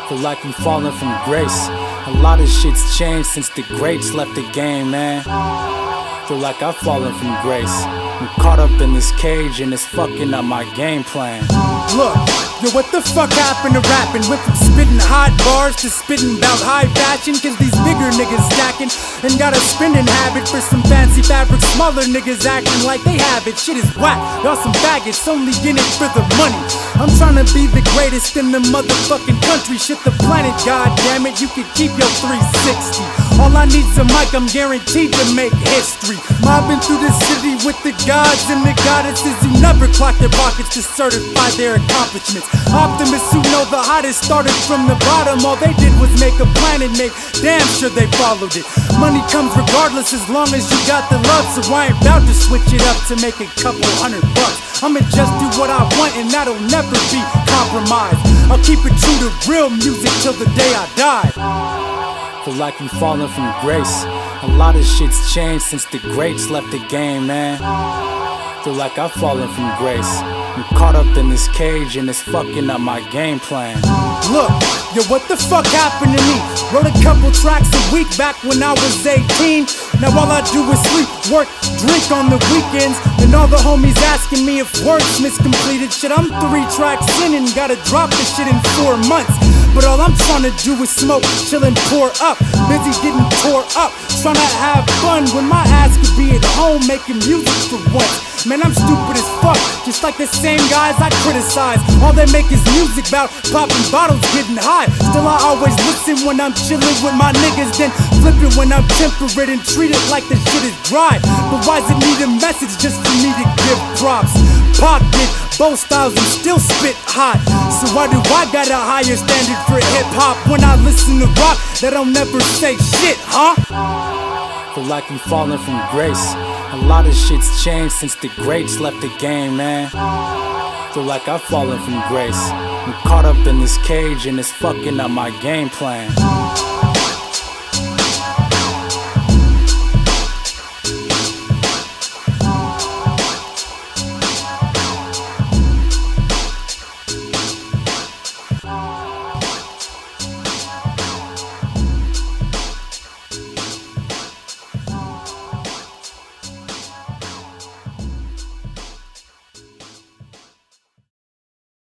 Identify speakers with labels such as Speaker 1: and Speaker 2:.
Speaker 1: Feel like I'm falling from grace. A lot of shit's changed since the greats left the game, man. Feel like I've fallen from grace. I'm caught up in this cage and it's fucking up my game plan.
Speaker 2: Look, yo, what the fuck happened to rapping? Went from spitting hot bars to spitting about high fashion. Cause these bigger niggas stacking and got a spending habit for some fancy fabric. Smaller niggas acting like they have it. Shit is whack, y'all some faggots, only in it for the money. I'm trying to be the greatest in the motherfucking country. Shit the planet, goddammit, you can keep your 360. All I need's a mic, I'm guaranteed to make history. Mobbing through the city with the gods and the goddesses who never clock their pockets to certify their accomplishments. Optimists who know the hottest started from the bottom. All they did was make a plan and make damn sure they followed it. Money comes regardless as long as you got the love. So I ain't about to switch it up to make a couple $100. I'ma just do what I want and that'll never be compromised. I'll keep it true to real music till the day I die.
Speaker 1: Feel like I'm falling from grace. A lot of shit's changed since the greats left the game, man. Feel like I've fallen from grace. I'm caught up in this cage and it's fucking up my game plan.
Speaker 2: Look, yo, what the fuck happened to me? Wrote a couple tracks a week back when I was 18. Now all I do is sleep, work, drink on the weekends. And all the homies asking me if wordsmith's completed. Shit, I'm 3 tracks in and gotta drop this shit in 4 months. But all I'm trying to do is smoke, chill and pour up. Busy getting tore up, trying to have fun when my ass could be at home making music for once. Man, I'm stupid as fuck, just like the same guys I criticize. All they make is music about popping bottles, getting high. Still I always listen when I'm chilling with my niggas, then flip it when I'm temperate and treat it like the shit is dry. But why's it need a message just for me to give props? Pop did both styles and still spit hot. So why do I got a higher standard for hip-hop when I listen to rock that don't never say shit, huh?
Speaker 1: Feel like I'm falling from grace. A lot of shit's changed since the greats left the game, man. Feel like I've fallen from grace. I'm caught up in this cage and it's fucking up my game plan.